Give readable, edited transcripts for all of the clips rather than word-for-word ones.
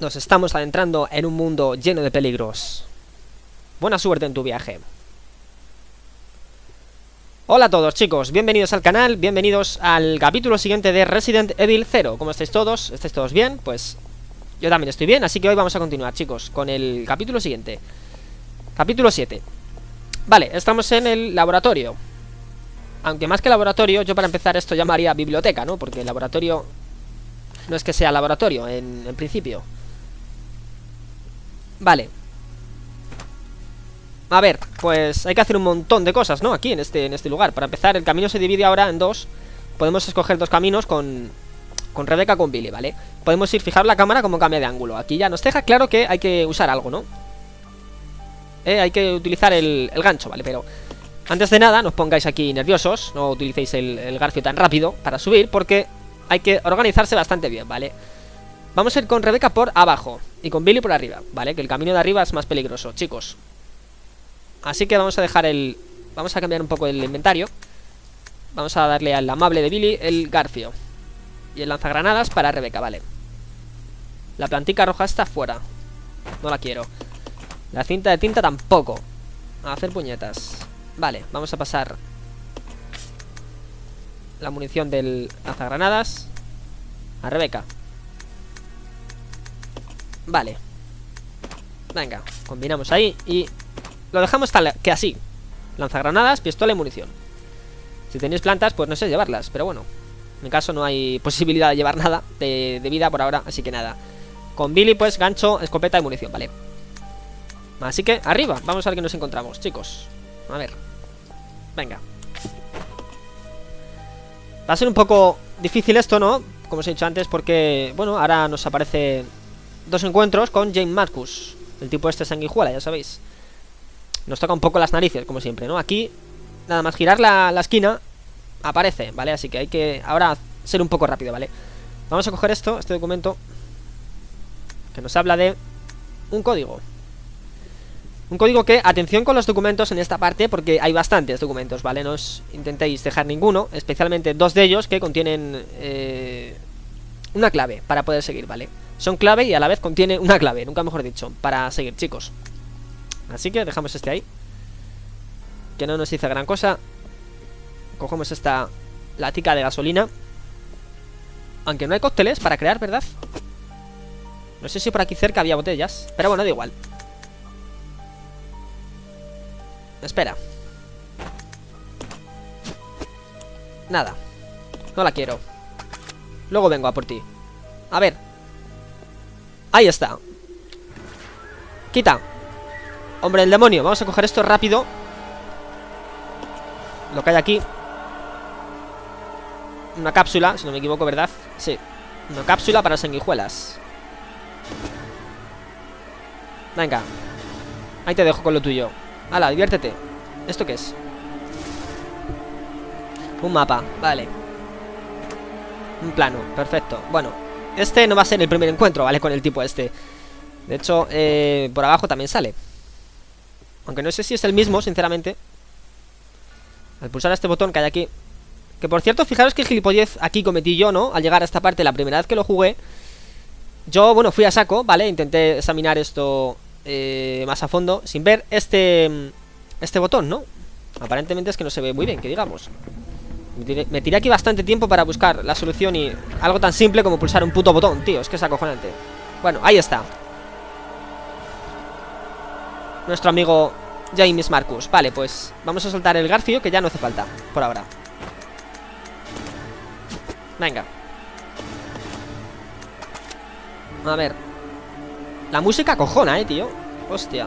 Nos estamos adentrando en un mundo lleno de peligros. Buena suerte en tu viaje. Hola a todos, chicos, bienvenidos al canal, bienvenidos al capítulo siguiente de Resident Evil 0. ¿Cómo estáis todos? ¿Estáis todos bien? Pues yo también estoy bien, así que hoy vamos a continuar, chicos, con el capítulo siguiente. Capítulo 7. Vale, estamos en el laboratorio. Aunque más que laboratorio, yo para empezar esto llamaría biblioteca, ¿no? Porque el laboratorio no es que sea laboratorio, en principio. Vale. A ver, pues hay que hacer un montón de cosas, ¿no? Aquí, en este lugar. Para empezar, el camino se divide ahora en dos. Podemos escoger dos caminos con Rebecca, con Billy, ¿vale? Podemos ir, fijar la cámara como cambia de ángulo. Aquí ya nos deja claro que hay que usar algo, ¿no? Hay que utilizar el gancho, ¿vale? Pero antes de nada, no os pongáis aquí nerviosos. No utilicéis el garfio tan rápido para subir, porque hay que organizarse bastante bien, ¿vale? Vamos a ir con Rebecca por abajo y con Billy por arriba, ¿vale? Que el camino de arriba es más peligroso, chicos. Así que vamos a dejar vamos a cambiar un poco el inventario. Vamos a darle al amable de Billy el garfio y el lanzagranadas para Rebecca, vale. La plantica roja está fuera. No la quiero. La cinta de tinta tampoco. A hacer puñetas. Vale, vamos a pasar la munición del lanzagranadas a Rebecca. Vale. Venga, combinamos ahí y lo dejamos tal que así. Lanzagranadas, pistola y munición. Si tenéis plantas, pues no sé llevarlas, pero bueno, en mi caso no hay posibilidad de llevar nada de vida por ahora, así que nada. Con Billy, pues gancho, escopeta y munición, vale. Así que arriba, vamos a ver qué nos encontramos, chicos. A ver. Venga. Va a ser un poco difícil esto, ¿no? Como os he dicho antes, porque, bueno, ahora nos aparece dos encuentros con Jane Marcus, el tipo este sanguijuela, ya sabéis. Nos toca un poco las narices, como siempre, ¿no? Aquí, nada más girar la esquina, aparece, ¿vale? Así que hay que ahora ser un poco rápido, ¿vale? Vamos a coger este documento, que nos habla de un código. Un código que, atención con los documentos en esta parte, porque hay bastantes documentos, ¿vale? No os intentéis dejar ninguno, especialmente dos de ellos que contienen una clave para poder seguir, ¿vale? Son clave y a la vez contiene una clave, nunca mejor dicho, para seguir, chicos. Así que dejamos este ahí, que no nos dice gran cosa. Cogemos esta latica de gasolina. Aunque no hay cócteles para crear, ¿verdad? No sé si por aquí cerca había botellas, pero bueno, da igual. Espera. Nada. No la quiero. Luego vengo a por ti. A ver. Ahí está. Quita. Hombre, el demonio. Vamos a coger esto rápido. Lo que hay aquí. Una cápsula, si no me equivoco, ¿verdad? Sí. Una cápsula para sanguijuelas. Venga. Ahí te dejo con lo tuyo. Hala, diviértete. ¿Esto qué es? Un mapa, vale. Un plano, perfecto. Bueno, este no va a ser el primer encuentro, ¿vale? Con el tipo este. De hecho, por abajo también sale. Aunque no sé si es el mismo, sinceramente. Al pulsar este botón que hay aquí. Que por cierto, fijaros que gilipollez aquí cometí yo, ¿no? Al llegar a esta parte, la primera vez que lo jugué. Yo, bueno, fui a saco, ¿vale? Intenté examinar esto más a fondo, sin ver este botón, ¿no? Aparentemente es que no se ve muy bien, que digamos. Me tiré aquí bastante tiempo para buscar la solución y algo tan simple como pulsar un puto botón, tío, es que es acojonante. Bueno, ahí está. Nuestro amigo James Marcus. Vale, pues vamos a soltar el garfio, que ya no hace falta, por ahora. Venga. A ver. La música cojona, tío. Hostia.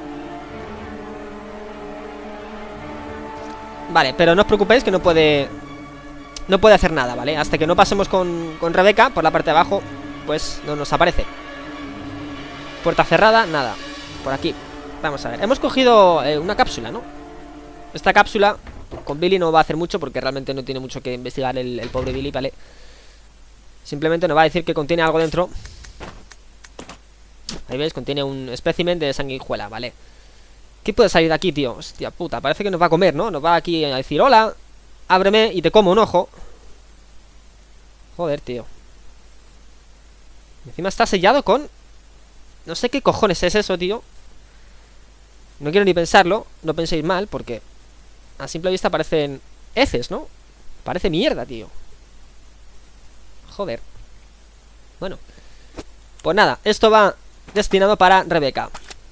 Vale, pero no os preocupéis que no puede hacer nada, ¿vale? Hasta que no pasemos con Rebecca por la parte de abajo, pues no nos aparece. Puerta cerrada, nada. Por aquí. Vamos a ver. Hemos cogido una cápsula, ¿no? Esta cápsula con Billy no va a hacer mucho porque realmente no tiene mucho que investigar el pobre Billy, ¿vale? Simplemente nos va a decir que contiene algo dentro. Ahí veis, contiene un espécimen de sanguijuela, ¿vale? ¿Qué puede salir de aquí, tío? Hostia puta, parece que nos va a comer, ¿no? Nos va aquí a decir, hola, ábreme y te como un ojo. Joder, tío. Encima está sellado con No sé qué cojones es eso, tío. No quiero ni pensarlo. No penséis mal, porque a simple vista parecen heces, ¿no? Parece mierda, tío. Joder. Bueno. Pues nada, esto va destinado para Rebeca.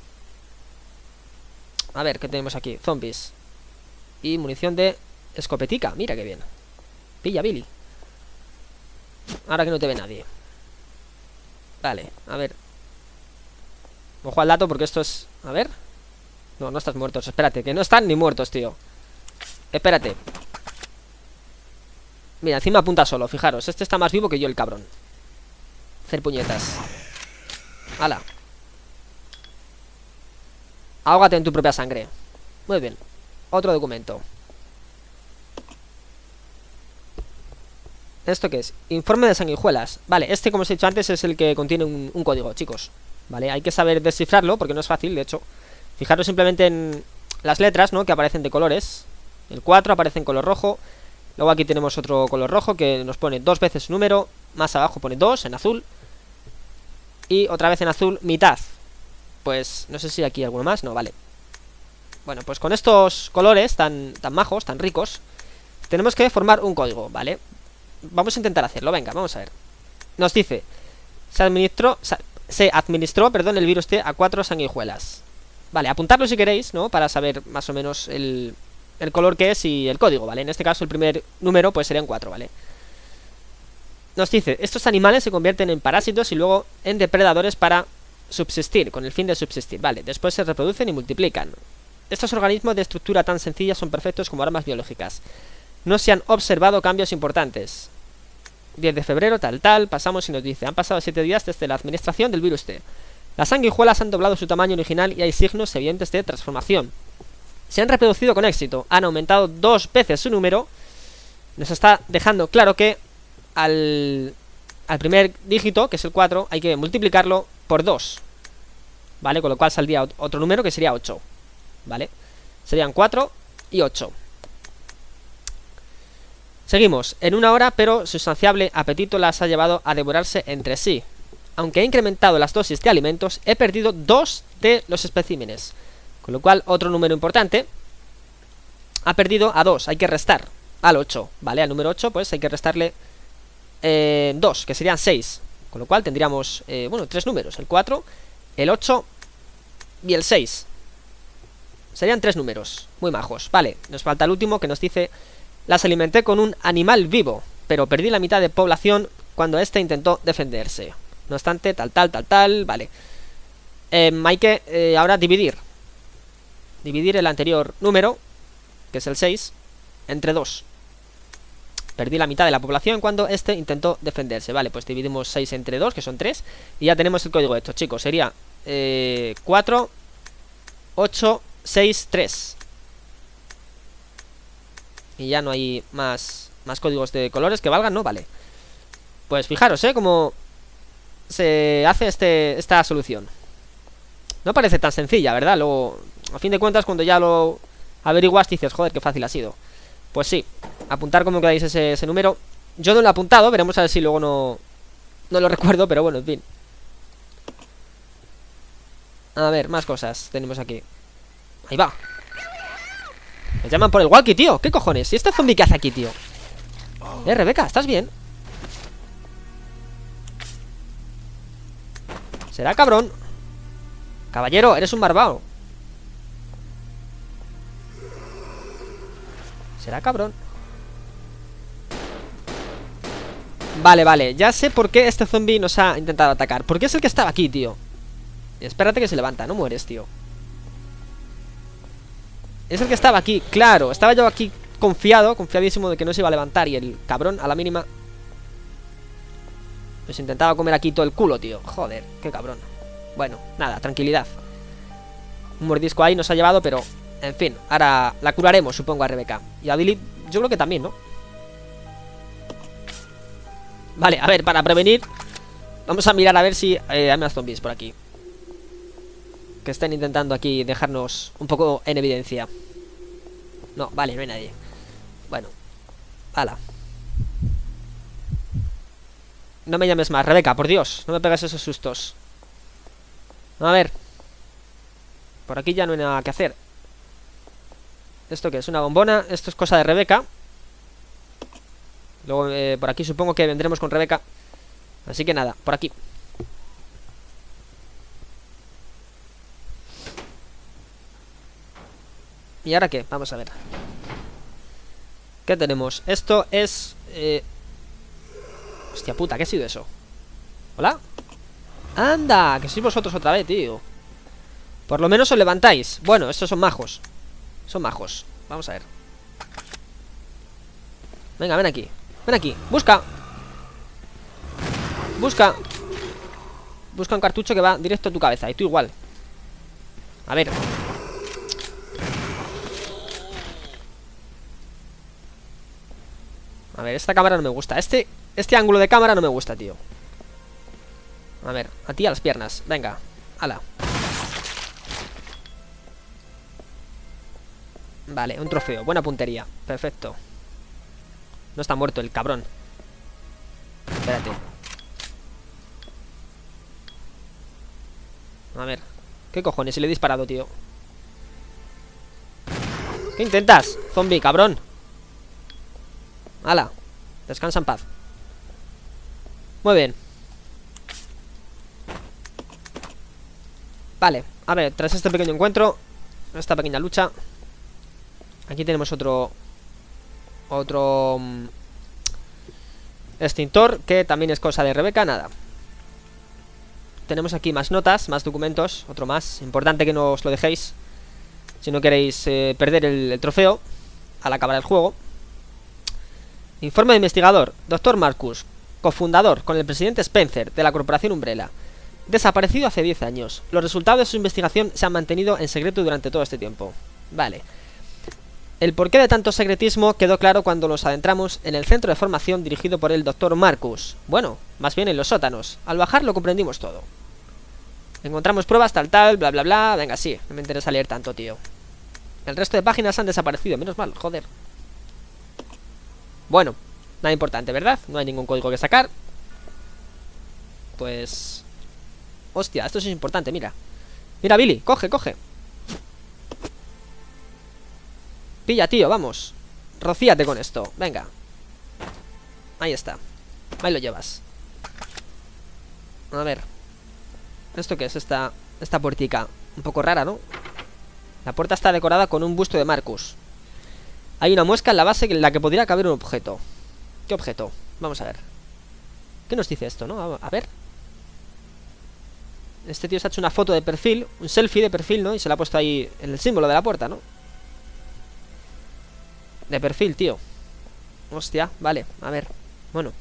A ver, ¿qué tenemos aquí? Zombies. Y munición de escopetica. Mira qué bien. Pilla, Billy. Ahora que no te ve nadie. Vale, a ver. Ojo al dato porque esto es... A ver. No, no estás muertos. Espérate, que no están ni muertos, tío. Espérate. Mira, encima apunta solo, fijaros. Este está más vivo que yo, el cabrón. Hacer puñetas. Hala. Ahógate en tu propia sangre. Muy bien. Otro documento. ¿Esto qué es? Informe de sanguijuelas. Vale, este, como os he dicho antes, es el que contiene un código, chicos. Vale, hay que saber descifrarlo, porque no es fácil, de hecho. Fijaros simplemente en las letras, ¿no? Que aparecen de colores. El 4 aparece en color rojo. Luego aquí tenemos otro color rojo que nos pone 2 veces su número. Más abajo pone 2 en azul. Y otra vez en azul, mitad. Pues no sé si aquí hay alguno más. No, vale. Bueno, pues con estos colores tan majos, tan ricos, tenemos que formar un código, ¿vale? Vamos a intentar hacerlo, venga, vamos a ver. Nos dice: se administró, perdón, el virus T a 4 sanguijuelas. Vale, apuntarlo si queréis, ¿no? Para saber más o menos el color que es y el código, ¿vale? En este caso el primer número pues serían 4, ¿vale? Nos dice: estos animales se convierten en parásitos y luego en depredadores para subsistir, con el fin de subsistir, ¿vale? Después se reproducen y multiplican. Estos organismos de estructura tan sencilla son perfectos como armas biológicas. No se han observado cambios importantes. 10 de febrero, tal, pasamos y nos dice: han pasado 7 días desde la administración del virus T. Las sanguijuelas han doblado su tamaño original y hay signos evidentes de transformación. Se han reproducido con éxito, han aumentado 2 veces su número. Nos está dejando claro que al primer dígito, que es el 4, hay que multiplicarlo por 2. ¿Vale? Con lo cual saldría otro número que sería 8. ¿Vale? Serían 4 y 8. Seguimos. En una hora, pero su insaciable apetito las ha llevado a devorarse entre sí. Aunque he incrementado las dosis de alimentos, he perdido 2 de los especímenes. Con lo cual, otro número importante ha perdido a 2. Hay que restar al 8, ¿vale? Al número 8, pues hay que restarle 2, que serían 6. Con lo cual tendríamos, bueno, 3 números: el 4, el 8 y el 6. Serían 3 números, muy majos. Vale, nos falta el último, que nos dice: las alimenté con un animal vivo, pero perdí la mitad de población cuando éste intentó defenderse. No obstante, tal, vale. Hay que ahora dividir el anterior número, que es el 6, entre 2. Perdí la mitad de la población cuando éste intentó defenderse. Vale, pues dividimos 6 entre 2, que son 3. Y ya tenemos el código hecho, chicos. Sería 4, 8, 6, 3. Y ya no hay más códigos de colores que valgan, ¿no? Vale. Pues fijaros, cómo se hace esta solución. No parece tan sencilla, ¿verdad? Luego, a fin de cuentas, cuando ya lo averiguas, dices: joder, qué fácil ha sido. Pues sí, apuntar como queráis ese número. Yo no lo he apuntado, veremos a ver si luego no lo recuerdo, pero bueno, en fin. A ver, más cosas tenemos aquí. Ahí va. Me llaman por el walkie, tío. ¿Qué cojones? ¿Y este zombie qué hace aquí, tío? Rebeca, ¿estás bien? Será cabrón. Caballero, eres un barbao. Será cabrón. Vale, ya sé por qué este zombie nos ha intentado atacar. Porque es el que estaba aquí, tío. Y espérate que se levanta, no mueres, tío. Es el que estaba aquí, claro. Estaba yo aquí confiadísimo de que no se iba a levantar. Y el cabrón, a la mínima, pues intentaba comer aquí todo el culo, tío. Joder, qué cabrón. Bueno, nada, tranquilidad. Un mordisco ahí nos ha llevado, pero en fin, ahora la curaremos, supongo, a Rebeca. Y a Billy, yo creo que también, ¿no? Vale, a ver, para prevenir, vamos a mirar a ver si hay más zombies por aquí que estén intentando aquí dejarnos un poco en evidencia. No, vale, no hay nadie. Bueno, hala. No me llames más, Rebeca, por Dios. No me pegas esos sustos. A ver. Por aquí ya no hay nada que hacer. ¿Esto qué es? Una bombona. Esto es cosa de Rebeca. Luego por aquí supongo que vendremos con Rebeca. Así que nada, por aquí. ¿Y ahora qué? Vamos a ver. ¿Qué tenemos? Esto es... Hostia puta, ¿qué ha sido eso? ¿Hola? ¡Anda! Que sois vosotros otra vez, tío. Por lo menos os levantáis. Bueno, estos son majos. Son majos. Vamos a ver. Venga, ven aquí. Ven aquí. Busca. Busca. Busca un cartucho que va directo a tu cabeza. Y tú igual. A ver. A ver, esta cámara no me gusta. Este ángulo de cámara no me gusta, tío. A ver, a ti a las piernas. Venga, ala. Vale, un trofeo, buena puntería. Perfecto. No está muerto el cabrón. Espérate. A ver. ¿Qué cojones? Si le he disparado, tío. ¿Qué intentas? Zombie, cabrón. Ala. Descansa en paz. Muy bien. Vale, a ver, tras este pequeño encuentro, esta pequeña lucha, aquí tenemos otro extintor, que también es cosa de Rebeca. Nada. Tenemos aquí más notas, más documentos. Otro más, importante que no os lo dejéis si no queréis perder el trofeo al acabar el juego. Informe de investigador, Dr. Marcus, cofundador con el presidente Spencer de la corporación Umbrella. Desaparecido hace 10 años. Los resultados de su investigación se han mantenido en secreto durante todo este tiempo. Vale. El porqué de tanto secretismo quedó claro cuando nos adentramos en el centro de formación dirigido por el Dr. Marcus. Bueno, más bien en los sótanos. Al bajar lo comprendimos todo. Encontramos pruebas tal, bla, bla, bla. Venga, sí, no me interesa leer tanto, tío. El resto de páginas han desaparecido, menos mal, joder. Bueno, nada importante, ¿verdad? No hay ningún código que sacar. Pues... Hostia, esto sí es importante, mira. Mira, Billy, coge, coge. Pilla, tío, vamos. Rocíate con esto, venga. Ahí está. Ahí lo llevas. A ver. ¿Esto qué es? Esta puertica un poco rara, ¿no? La puerta está decorada con un busto de Marcus. Hay una muesca en la base en la que podría caber un objeto. ¿Qué objeto? Vamos a ver. ¿Qué nos dice esto, no? A ver. Este tío se ha hecho una foto de perfil, un selfie de perfil, ¿no? Y se la ha puesto ahí en el símbolo de la puerta, ¿no? De perfil, tío. Hostia, vale, a ver. Bueno.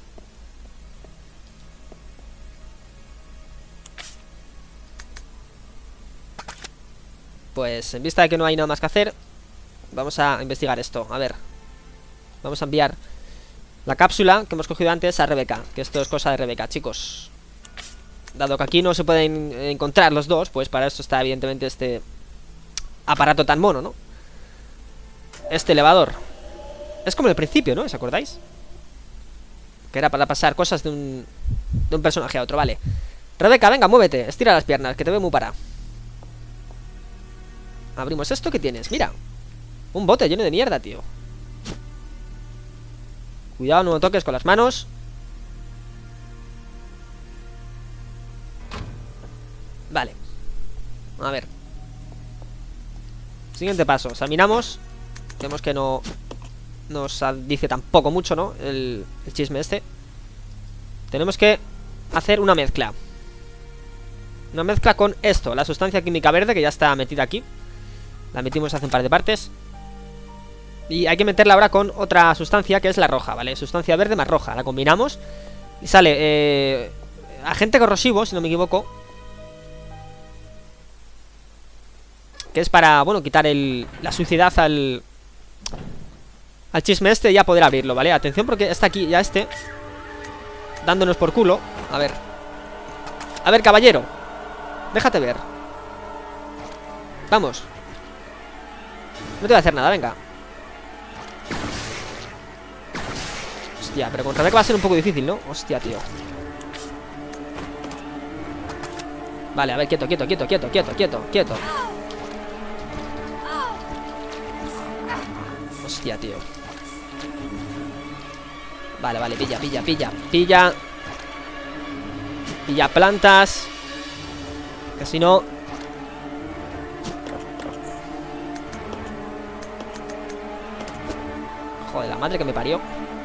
Pues en vista de que no hay nada más que hacer, vamos a investigar esto, a ver. Vamos a enviar la cápsula que hemos cogido antes a Rebeca. Que esto es cosa de Rebeca, chicos. Dado que aquí no se pueden encontrar los dos, pues para eso está evidentemente este aparato tan mono, ¿no? Este elevador. Es como el principio, ¿no? ¿Os acordáis? Que era para pasar cosas de un personaje a otro, vale. Rebeca, venga, muévete, estira las piernas, que te veo muy para. Abrimos esto, ¿qué tienes? Mira, un bote lleno de mierda, tío. Cuidado, no lo toques con las manos. Vale. A ver. Siguiente paso, examinamos. Vemos que no nos dice tampoco mucho, ¿no? El chisme este. Tenemos que hacer una mezcla. Una mezcla con esto, la sustancia química verde que ya está metida aquí. La metimos hace un par de partes. Y hay que meterla ahora con otra sustancia que es la roja, ¿vale? Sustancia verde más roja, la combinamos. Y sale agente corrosivo, si no me equivoco. Que es para, bueno, quitar la suciedad al chisme este y ya poder abrirlo, ¿vale? Atención porque está aquí ya dándonos por culo. A ver. A ver, caballero. Déjate ver. Vamos. No te voy a hacer nada, venga. Hostia, pero contra Rebeca va a ser un poco difícil, ¿no? Hostia, tío. Vale, a ver, quieto, quieto, quieto, quieto, quieto, quieto, quieto. Hostia, tío. Vale, vale, pilla, pilla, pilla. Pilla. Pilla plantas. Que si no... Joder, la madre que me parió.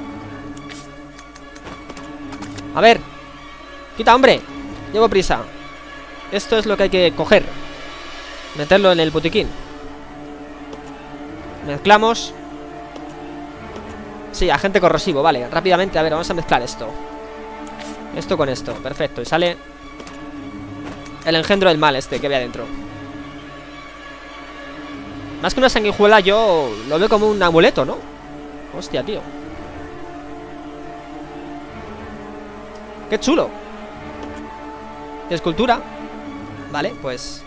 A ver. Quita, hombre. Llevo prisa. Esto es lo que hay que coger. Meterlo en el botiquín. Mezclamos. Sí, agente corrosivo, vale. Rápidamente, a ver, vamos a mezclar esto. Esto con esto, perfecto. Y sale el engendro del mal este que ve adentro. Más que una sanguijuela, yo lo veo como un amuleto, ¿no? Hostia, tío. ¡Qué chulo! Escultura. Vale, pues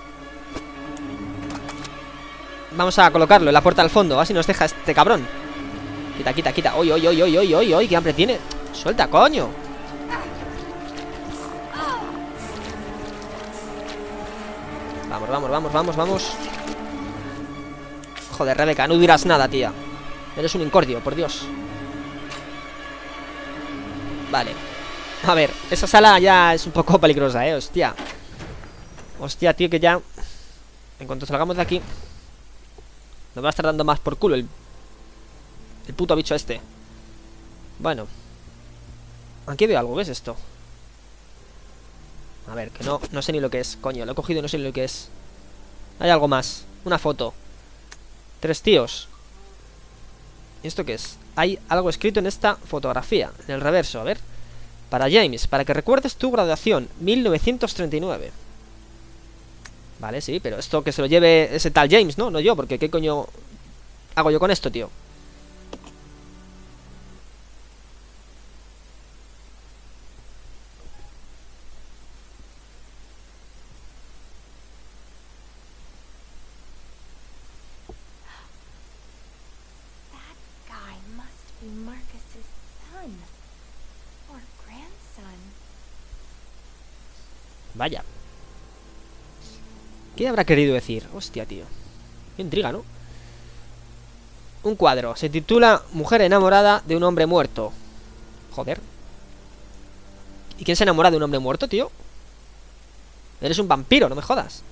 vamos a colocarlo en la puerta al fondo. Así nos deja este cabrón. Quita, quita, quita. ¡Oy, oy, oy, oy, oy, oy, oy! ¡Qué hambre tiene! ¡Suelta, coño! Vamos, vamos, vamos, vamos, vamos. Joder, Rebeca, no dirás nada, tía. Eres un incordio, por Dios. Vale. A ver, esa sala ya es un poco peligrosa, hostia. Hostia, tío, que ya en cuanto salgamos de aquí nos va a estar dando más por culo el puto bicho este. Bueno. Aquí veo algo, ¿qué es esto? A ver, que no sé ni lo que es. Coño, lo he cogido y no sé ni lo que es. Hay algo más, una foto. 3 tíos. ¿Y esto qué es? Hay algo escrito en esta fotografía, en el reverso, a ver. Para James, para que recuerdes tu graduación 1939. Vale, sí, pero esto que se lo lleve ese tal James, ¿no? No yo, porque ¿qué coño hago yo con esto, tío? Vaya. ¿Qué habrá querido decir? Hostia, tío. Qué intriga, ¿no? Un cuadro. Se titula Mujer enamorada de un hombre muerto. Joder. ¿Y quién se enamora de un hombre muerto, tío? Eres un vampiro, no me jodas.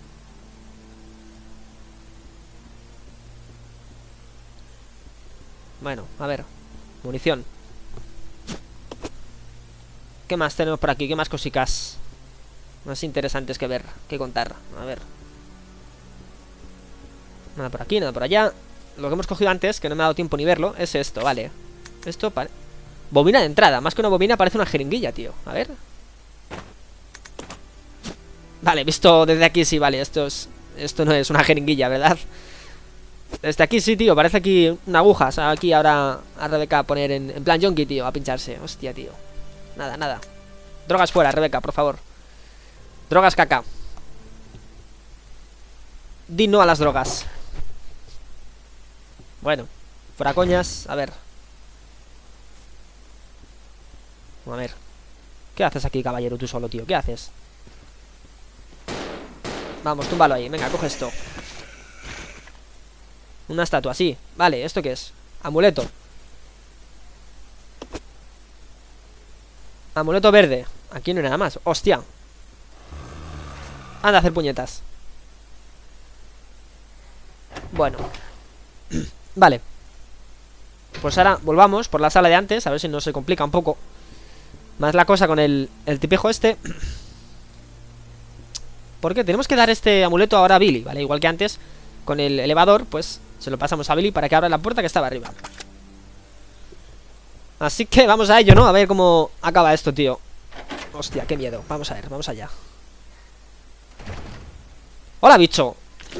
Bueno, a ver. Munición. ¿Qué más tenemos por aquí? ¿Qué más cositas más interesantes que ver, que contar? A ver. Nada por aquí, nada por allá. Lo que hemos cogido antes, que no me ha dado tiempo ni verlo, es esto, vale. Esto parece... Bobina de entrada, más que una bobina parece una jeringuilla, tío. A ver. Vale, visto desde aquí sí, vale, esto no es una jeringuilla, ¿verdad? Desde aquí sí, tío, parece aquí una aguja. O sea, aquí ahora a Rebeca a poner en plan yonki, tío, a pincharse. Hostia, tío. Nada, nada. Drogas fuera, Rebeca, por favor. Drogas caca. Di no a las drogas. Bueno, fuera coñas, a ver. A ver. ¿Qué haces aquí, caballero, tú solo, tío? ¿Qué haces? Vamos, túmbalo ahí, venga, coge esto. Una estatua, sí. Vale, ¿esto qué es? Amuleto. Amuleto verde. Aquí no hay nada más, hostia. Anda a hacer puñetas. Bueno. Vale. Pues ahora volvamos por la sala de antes. A ver si no se complica un poco más la cosa con el tipejo este. Porque tenemos que dar este amuleto ahora a Billy, ¿vale? Igual que antes con el elevador, pues se lo pasamos a Billy para que abra la puerta que estaba arriba. Así que vamos a ello, ¿no? A ver cómo acaba esto, tío. Hostia, qué miedo. Vamos a ver, vamos allá. ¡Hola, bicho!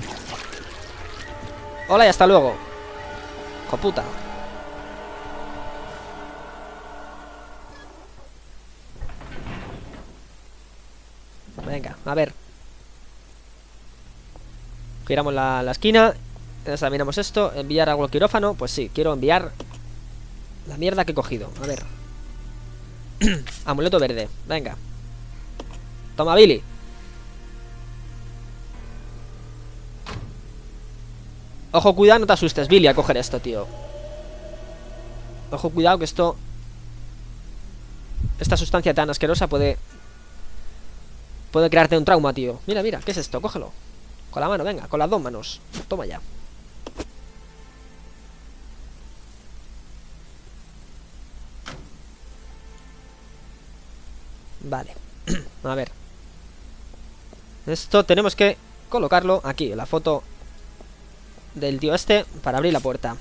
Hola y hasta luego. Hijo puta. Venga, a ver. Giramos la esquina. Examinamos esto. Enviar algo al quirófano. Pues sí, quiero enviar la mierda que he cogido. A ver. Amuleto verde, venga. Toma, Billy. Ojo, cuidado, no te asustes, Billy, a coger esto, tío. Ojo, cuidado, que esto... Esta sustancia tan asquerosa puede crearte un trauma, tío. Mira, mira, ¿qué es esto? Cógelo. Con la mano, venga, con las dos manos. Toma ya. Vale. A ver. Esto tenemos que colocarlo aquí, la foto del tío este, para abrir la puerta.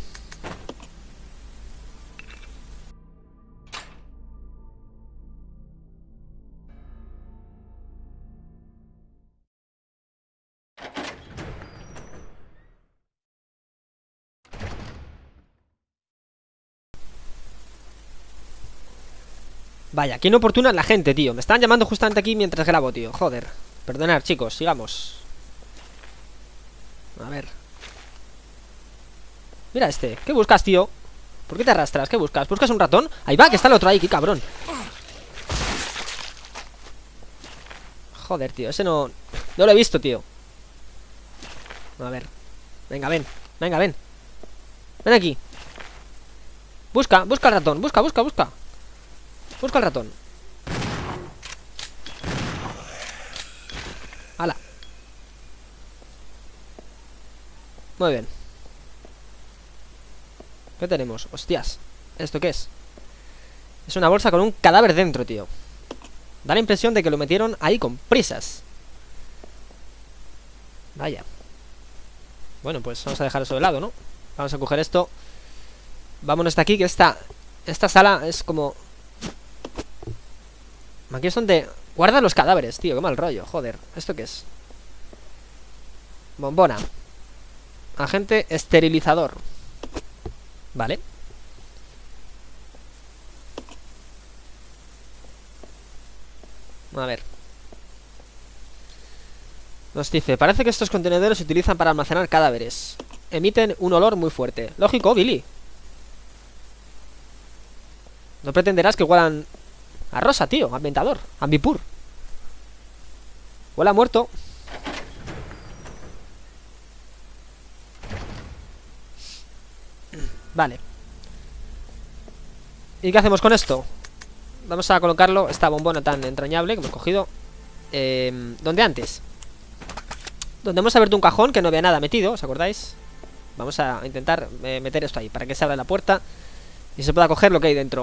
Vaya, qué inoportuna es la gente, tío. Me están llamando justamente aquí mientras grabo, tío. Joder. Perdonad, chicos, sigamos. A ver. Mira este. ¿Qué buscas, tío? ¿Por qué te arrastras? ¿Qué buscas? ¿Buscas un ratón? Ahí va, que está el otro ahí, qué cabrón. Joder, tío, ese no lo he visto, tío. A ver. Venga, ven. Venga, ven. Ven aquí. Busca el ratón. Busca el ratón. ¡Hala! Muy bien. ¿Qué tenemos? Hostias. ¿Esto qué es? Es una bolsa con un cadáver dentro, tío. Da la impresión de que lo metieron ahí con prisas. Vaya. Bueno, pues vamos a dejar eso de lado, ¿no? Vamos a coger esto. Vámonos de aquí, que esta sala es como... Aquí es donde guardan los cadáveres, tío. Qué mal rollo, joder. ¿Esto qué es? Bombona. Agente esterilizador. Vale. A ver. Nos dice, parece que estos contenedores se utilizan para almacenar cadáveres. Emiten un olor muy fuerte. Lógico, Billy. No pretenderás que huelan a rosa, tío. Ambientador. Ambipur. Huele a muerto. Vale. ¿Y qué hacemos con esto? Vamos a colocarlo, esta bombona tan entrañable que hemos cogido. ¿Dónde antes? Donde hemos abierto un cajón que no había nada metido, ¿os acordáis? Vamos a intentar meter esto ahí para que se abra la puerta y se pueda coger lo que hay dentro.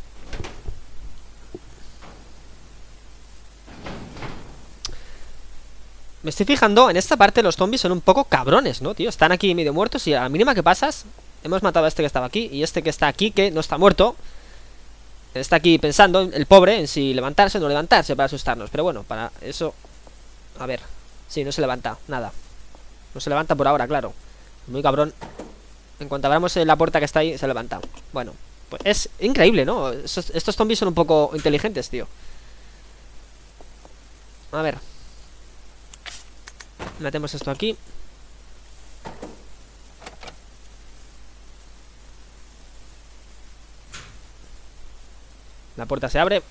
Me estoy fijando, en esta parte los zombies son un poco cabrones, ¿no, tío? Están aquí medio muertos y a la mínima que pasas... Hemos matado a este que estaba aquí y este que está aquí, que no está muerto. Está aquí pensando, el pobre, en si levantarse o no levantarse para asustarnos. Pero bueno, para eso... A ver, sí, no se levanta, nada. No se levanta por ahora, claro. Muy cabrón. En cuanto abramos la puerta que está ahí, se levanta. Bueno, pues es increíble, ¿no? Estos zombies son un poco inteligentes, tío. A ver. Metemos esto aquí. La puerta se abre.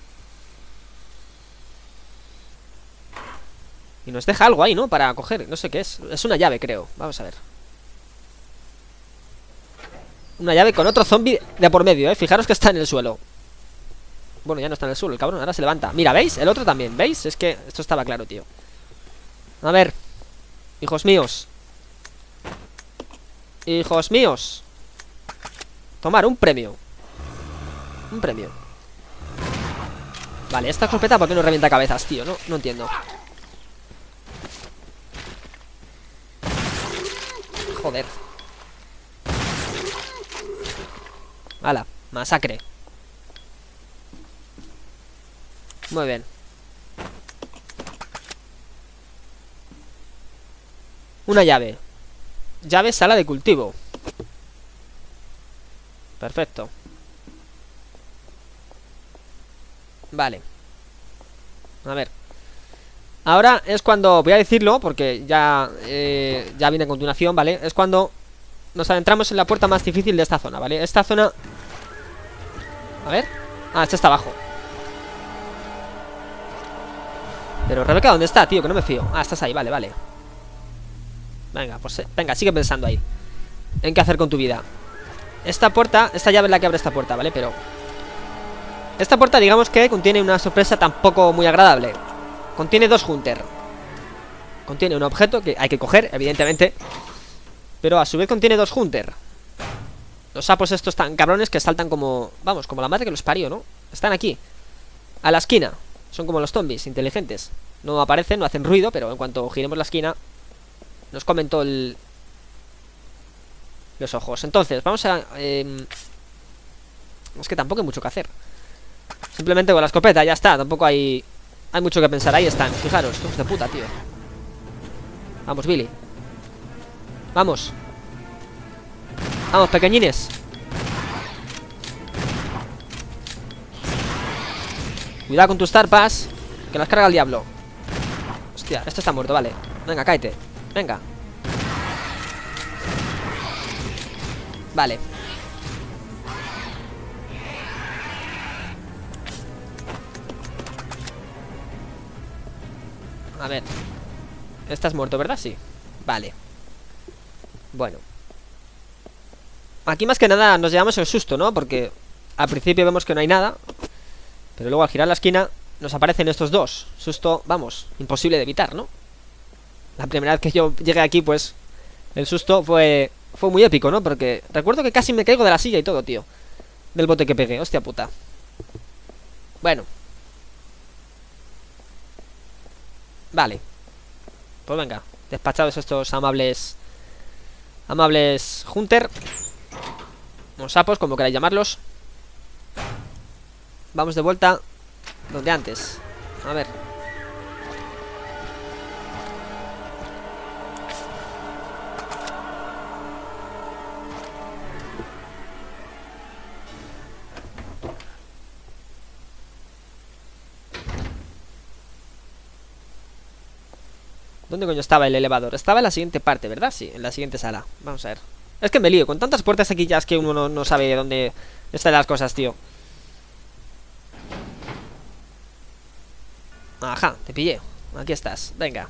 Y nos deja algo ahí, ¿no? Para coger, no sé qué es. Es una llave, creo, vamos a ver. Una llave con otro zombie de por medio, ¿eh? Fijaros que está en el suelo. Bueno, ya no está en el suelo, el cabrón, ahora se levanta. Mira, ¿veis? El otro también, ¿veis? Es que esto estaba claro, tío. A ver. Hijos míos. Hijos míos. Tomar un premio. Un premio. Vale, esta escopeta, ¿por qué no revienta cabezas, tío? No entiendo. Joder. Hala, masacre. Muy bien. Una llave. Llave sala de cultivo. Perfecto. Vale. A ver. Ahora es cuando, voy a decirlo porque ya viene a continuación, ¿vale? Es cuando nos adentramos en la puerta más difícil de esta zona, ¿vale? Esta zona... A ver. Ah, esta está abajo. Pero Rebeca, ¿dónde está, tío? Que no me fío. Ah, estás ahí, vale, vale. Venga, pues venga, sigue pensando ahí. en qué hacer con tu vida. Esta puerta, esta llave es la que abre esta puerta, ¿vale? Pero esta puerta digamos que contiene una sorpresa tampoco muy agradable. Contiene dos Hunter. Contiene un objeto que hay que coger, evidentemente, pero a su vez contiene dos Hunter. Los sapos estos tan cabrones que saltan como... Vamos, como la madre que los parió, ¿no? Están aquí, a la esquina. Son como los zombies, inteligentes. No aparecen, no hacen ruido, pero en cuanto giremos la esquina nos comen todo los ojos. Entonces, vamos a... es que tampoco hay mucho que hacer. Simplemente con la escopeta, ya está. Tampoco hay mucho que pensar. Ahí están, fijaros, hijos de puta, tío. Vamos, Billy. Vamos. Vamos, pequeñines. Cuidado con tus zarpas, que las carga el diablo. Hostia, este está muerto, vale. Venga, cáete, venga. Vale. A ver. Estás muerto, ¿verdad? Sí. Vale. Bueno. Aquí más que nada nos llevamos el susto, ¿no? Porque al principio vemos que no hay nada, pero luego al girar la esquina nos aparecen estos dos. Susto, vamos, imposible de evitar, ¿no? La primera vez que yo llegué aquí, pues el susto fue muy épico, ¿no? Porque recuerdo que casi me caigo de la silla y todo, tío. Del bote que pegué, hostia puta. Bueno. Vale. Pues venga, despachados estos amables Hunter, o sapos, como queráis llamarlos. Vamos de vuelta donde antes. A ver. ¿Dónde coño estaba el elevador? Estaba en la siguiente parte, ¿verdad? Sí, en la siguiente sala. Vamos a ver. Es que me lío, con tantas puertas aquí ya es que uno no sabe dónde están las cosas, tío. Ajá, te pillé. Aquí estás, venga.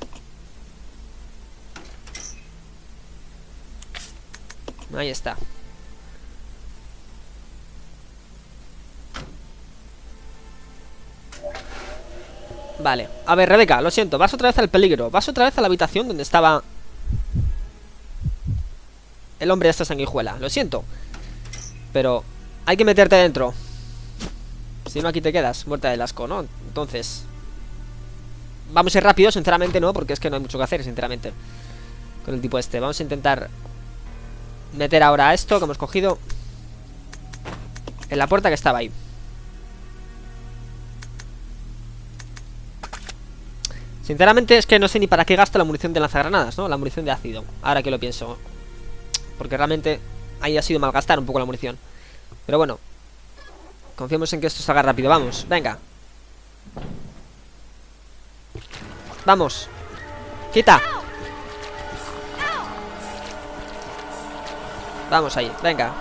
Ahí está. Vale, a ver, Rebeca, lo siento, vas otra vez al peligro. Vas otra vez a la habitación donde estaba el hombre de esta sanguijuela. Lo siento, pero hay que meterte dentro. Si no, aquí te quedas, muerta del asco, ¿no? Entonces vamos a ir rápido, sinceramente, ¿no? Porque es que no hay mucho que hacer, sinceramente, con el tipo este. Vamos a intentar meter ahora esto que hemos cogido en la puerta que estaba ahí. Sinceramente es que no sé ni para qué gasto la munición de lanzagranadas, ¿no? La munición de ácido, ahora que lo pienso. Porque realmente ahí ha sido malgastar un poco la munición. Pero bueno, confiemos en que esto salga rápido. Vamos, venga. Vamos. Quita. Vamos ahí, venga.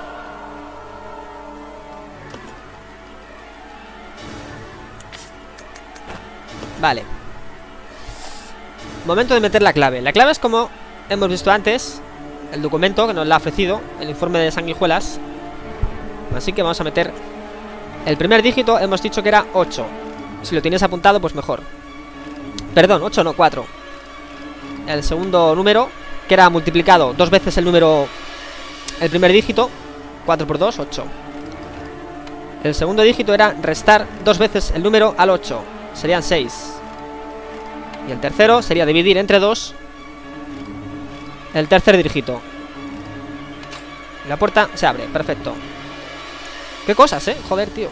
Vale. Momento de meter la clave. La clave es como hemos visto antes, el documento que nos la ha ofrecido, el informe de sanguijuelas. Así que vamos a meter el primer dígito, hemos dicho que era 8. Si lo tienes apuntado, pues mejor. Perdón, 8 no, 4. El segundo número, que era multiplicado 2 veces el número, el primer dígito, 4 por 2, 8. El segundo dígito era restar 2 veces el número al 8, serían 6. Y el tercero sería dividir entre 2 el tercer dígito. Y la puerta se abre, perfecto. Qué cosas, joder, tío.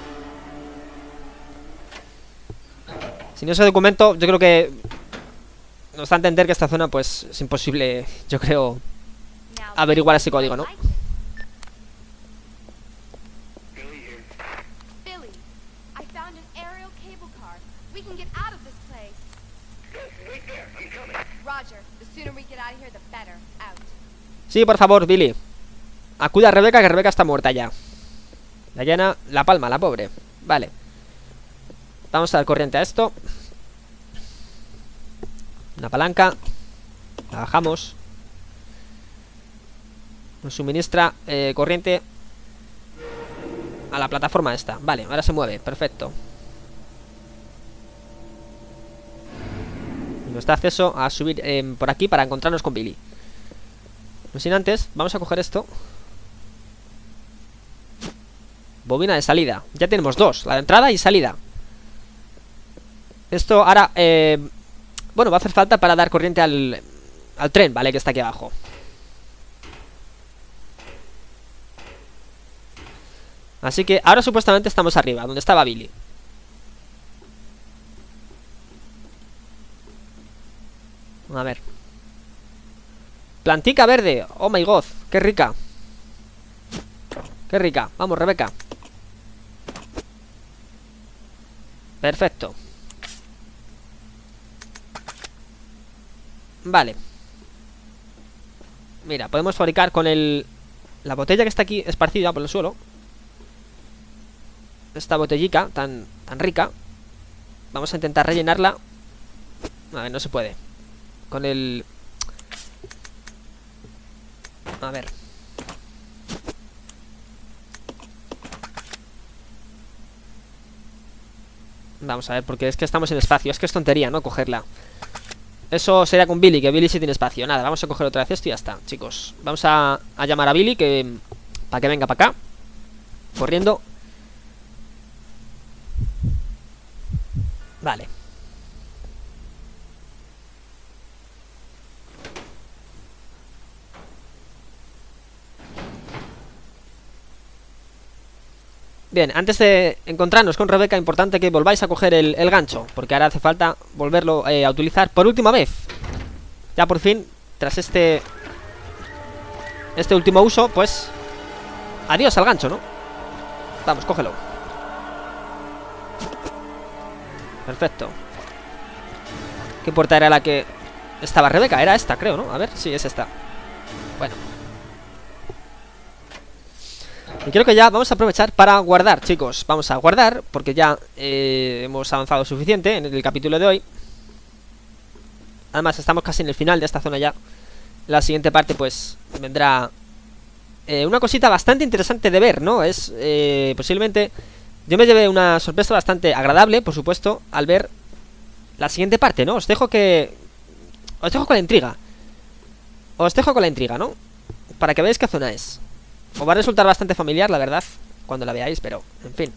Sin ese documento, yo creo que nos da a entender que esta zona, pues, es imposible, yo creo, averiguar ese código, ¿no? Sí, por favor, Billy. Acude a Rebeca, que Rebeca está muerta ya. La llena la palma, la pobre. Vale. Vamos a dar corriente a esto. Una palanca. La bajamos. Nos suministra corriente a la plataforma esta. Vale, ahora se mueve, perfecto. Y nos da acceso a subir por aquí para encontrarnos con Billy. No sin antes, vamos a coger esto. Bobina de salida. Ya tenemos dos, la de entrada y salida. Esto ahora, bueno, va a hacer falta para dar corriente al tren, ¿vale? Que está aquí abajo. Así que ahora supuestamente estamos arriba, donde estaba Billy. A ver. Plantica verde. Oh my god, qué rica. Qué rica, vamos Rebeca. Perfecto. Vale. Mira, podemos fabricar con la botella que está aquí esparcida por el suelo. Esta botellica tan rica. Vamos a intentar rellenarla. A ver, no se puede. Con el... A ver. Vamos a ver, porque es que estamos en espacio. Es que es tontería, ¿no? Cogerla. Eso sería con Billy, que Billy sí tiene espacio. Nada, vamos a coger otra vez esto y ya está, chicos. Vamos a llamar a Billy para que venga para acá. Corriendo. Vale. Bien, antes de encontrarnos con Rebeca, importante que volváis a coger el gancho, porque ahora hace falta volverlo a utilizar por última vez. Ya por fin, tras este último uso, pues adiós al gancho, ¿no? Vamos, cógelo. Perfecto. ¿Qué puerta era la que estaba Rebeca? Era esta, creo, ¿no? A ver, sí, es esta. Bueno. Y creo que ya vamos a aprovechar para guardar, chicos. Vamos a guardar, porque ya hemos avanzado suficiente en el capítulo de hoy. Además, estamos casi en el final de esta zona ya. La siguiente parte, pues, vendrá una cosita bastante interesante de ver, ¿no? Es, posiblemente, yo me llevé una sorpresa bastante agradable, por supuesto, al ver la siguiente parte, ¿no? Os dejo con la intriga. Os dejo con la intriga, ¿no? Para que veáis qué zona es. Os va a resultar bastante familiar, la verdad, cuando la veáis, pero, en fin.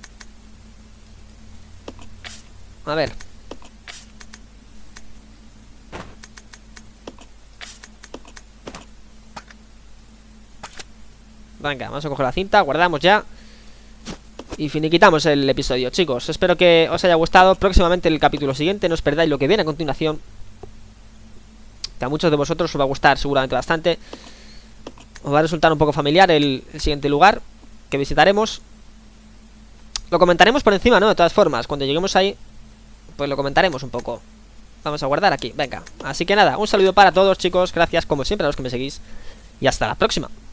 A ver. Venga, vamos a coger la cinta, guardamos ya. Y finiquitamos el episodio, chicos. Espero que os haya gustado. Próximamente el capítulo siguiente, no os perdáis lo que viene a continuación, que a muchos de vosotros os va a gustar seguramente bastante. Os va a resultar un poco familiar el siguiente lugar que visitaremos. Lo comentaremos por encima, ¿no? De todas formas, cuando lleguemos ahí, pues lo comentaremos un poco. Vamos a guardar aquí, venga. Así que nada, un saludo para todos, chicos. Gracias como siempre a los que me seguís. Y hasta la próxima.